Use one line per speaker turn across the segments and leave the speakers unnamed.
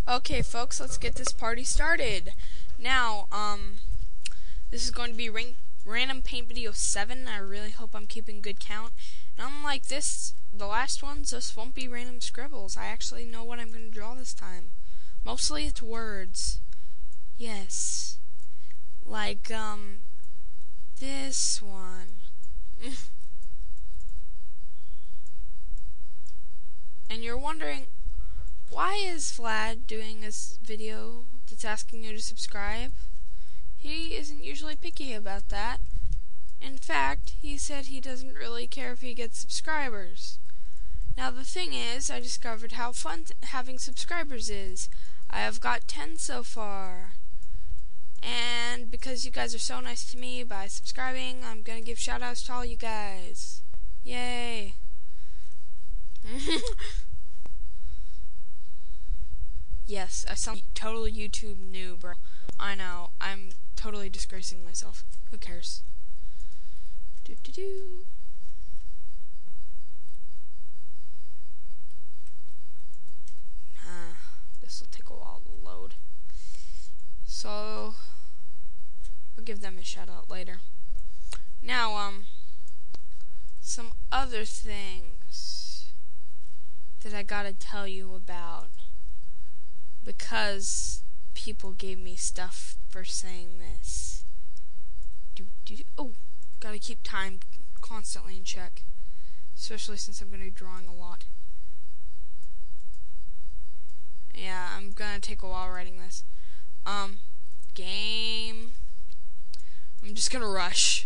Okay, folks, let's get this party started. Now, this is going to be random paint video 7. I really hope I'm keeping good count. And unlike the last ones, this won't be random scribbles. I actually know what I'm going to draw this time. Mostly it's words. Yes. Like, this one. And you're wondering, why is Vlad doing this video that's asking you to subscribe? He isn't usually picky about that. In fact, he said he doesn't really care if he gets subscribers. Now the thing is, I discovered how fun having subscribers is. I have got 10 so far. And because you guys are so nice to me by subscribing, I'm gonna give shoutouts to all you guys. Yay! Yes, I sound totally YouTube new, bro. I know, I'm totally disgracing myself. Who cares? This will take a while to load. So, I'll give them a shout out later. Now, some other things that I gotta tell you about. Because people gave me stuff for saying this. Oh, gotta keep time constantly in check. Especially since I'm gonna be drawing a lot. Yeah, I'm gonna take a while writing this. Game. I'm just gonna rush.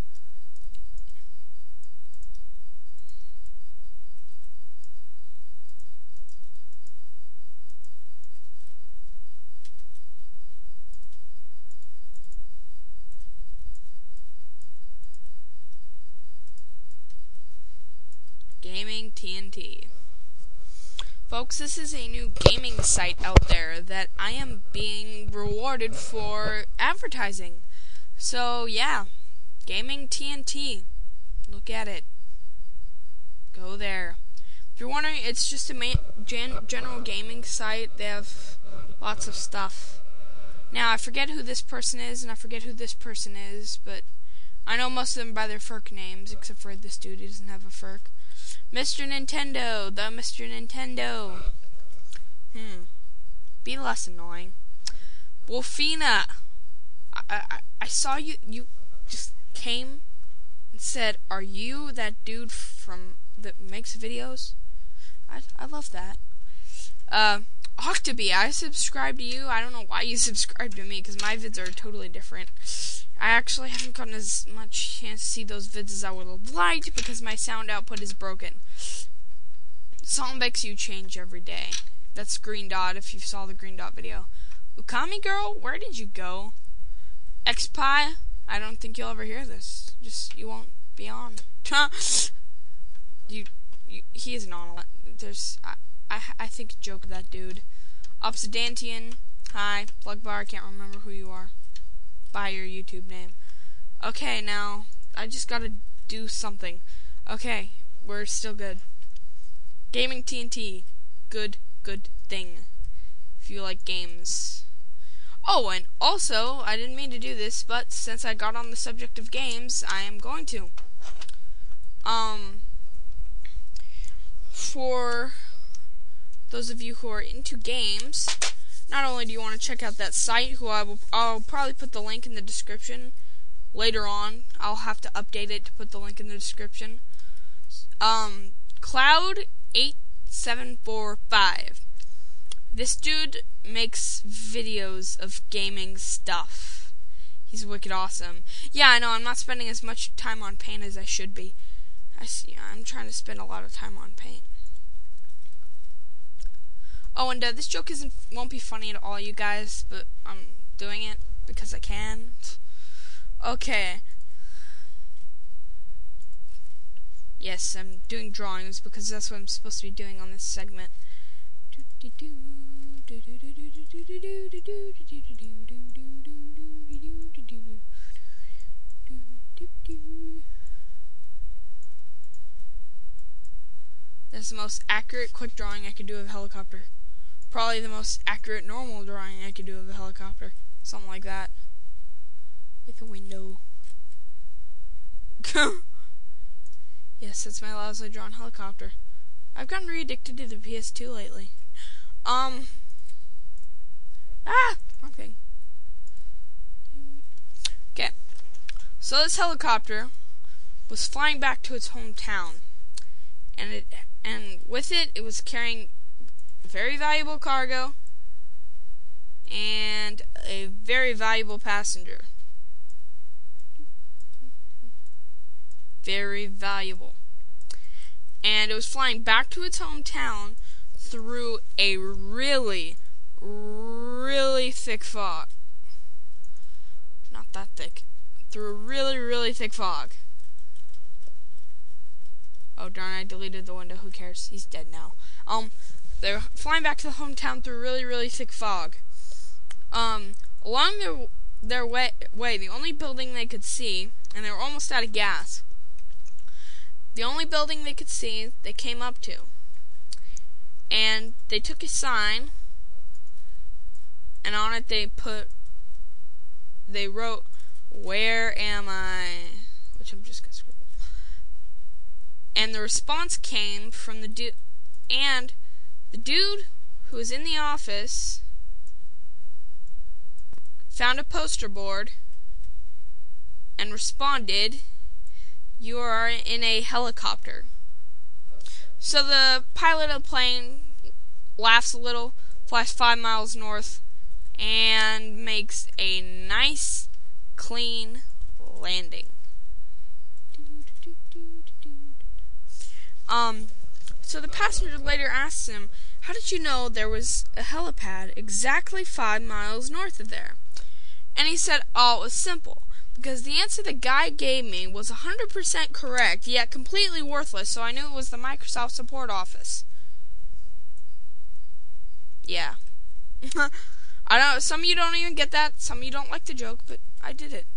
GamingTandT. Folks, this is a new gaming site out there that I am being rewarded for advertising. So, yeah, GamingTandT. Look at it. Go there. If you're wondering, it's just a general gaming site. They have lots of stuff. Now, I forget who this person is, and I forget who this person is, but I know most of them by their FERC names, except for this dude. He doesn't have a FERC. Mr. Nintendo, the Mr. Nintendo. Be less annoying. Wolfina, I saw you just came and said, are you that dude that makes videos? I love that. Octoby, I subscribe to you. I don't know why you subscribe to me, because my vids are totally different. I actually haven't gotten as much chance to see those vids as I would have liked because my sound output is broken. Song makes you change every day. That's Green Dot if you saw the Green Dot video. Ukami girl, where did you go? Xpie, I don't think you'll ever hear this. You won't be on. He isn't on a lot. I think joke of that dude. Obsidantian, hi. Plugbar, I can't remember who you are by your YouTube name. Okay, now I just gotta do something. Okay, we're still good. GamingTandT, good thing. If you like games. Oh, and also, I didn't mean to do this, but since I got on the subject of games, I am going to. For those of you who are into games, not only do you want to check out that site, I'll probably put the link in the description later on. I'll have to update it to put the link in the description. Cloud8745. This dude makes videos of gaming stuff. He's wicked awesome. Yeah, I know, I'm not spending as much time on paint as I should be. I'm trying to spend a lot of time on paint. Oh, and this joke won't be funny to all you guys, but I'm doing it because I can. Okay. Yes, I'm doing drawings because that's what I'm supposed to be doing on this segment. That's the most accurate quick drawing I could do of a helicopter. probably the most accurate normal drawing I could do of a helicopter. Something like that. With a window. Yes, that's my lousily drawn helicopter. I've gotten re-addicted to the PS2 lately. Wrong thing. Okay. So this helicopter was flying back to its hometown. And with it, it was carrying very valuable cargo and a very valuable passenger. Very valuable. And it was flying back to its hometown through a really, really thick fog. Not that thick. Through a really, really thick fog. Oh darn, I deleted the window. Who cares? He's dead now. They're flying back to the hometown through really, really thick fog. Along their way, the only building they could see, and they were almost out of gas. The only building they could see, they came up to. And they took a sign, and on it they wrote, "Where am I?" Which I'm just gonna scribble. And the response came from the dude, and the dude who was in the office found a poster board and responded, "You are in a helicopter." So the pilot of the plane laughs a little, flies 5 miles north, and makes a nice, clean landing. So the passenger later asks him, "How did you know there was a helipad exactly 5 miles north of there?" And he said, "Oh, it was simple. Because the answer the guy gave me was 100% correct, yet completely worthless, so I knew it was the Microsoft support office." Yeah. I know, some of you don't even get that, some of you don't like the joke, but I did it.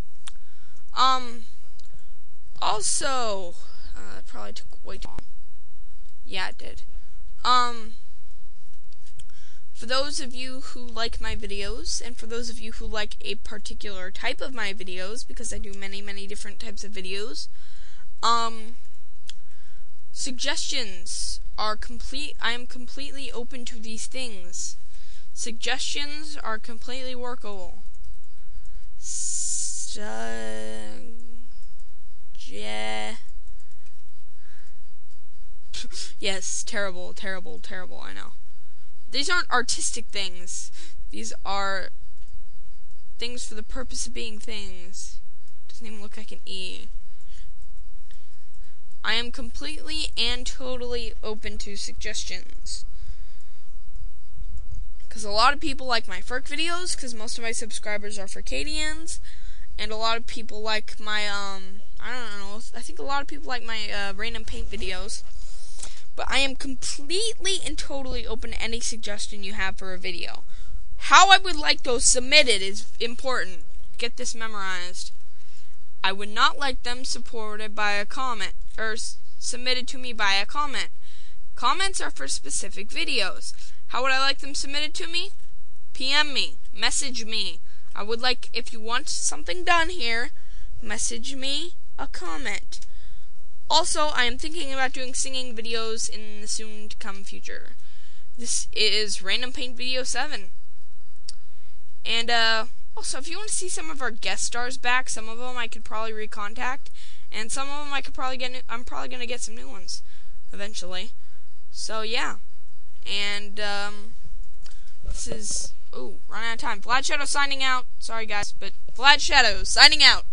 Also, that probably took way too long. Yeah, it did. For those of you who like my videos, and for those of you who like a particular type of my videos, because I do many, many different types of videos, suggestions are I am completely open to these things. Suggestions are completely workable. Yes, terrible, terrible, terrible, I know. These aren't artistic things. These are things for the purpose of being things. Doesn't even look like an E. I am completely and totally open to suggestions. Because a lot of people like my FERC videos, because most of my subscribers are Furcadians, and a lot of people like my, I don't know, I think a lot of people like my random paint videos. But I am completely and totally open to any suggestion you have for a video. How I would like those submitted is important. Get this memorized. I would not like them supported by a comment, or submitted to me by a comment. Comments are for specific videos. How would I like them submitted to me? PM me. Message me. I would like, if you want something done here, message me a comment. Also, I am thinking about doing singing videos in the soon-to-come future. This is Random Paint Video 7. And, also, if you want to see some of our guest stars back, some of them I could probably recontact, and some of them I could probably get I'm probably going to get some new ones, eventually. So, yeah. And, this is, run out of time. Vlad Shadow signing out. Sorry, guys, but Vlad Shadow signing out.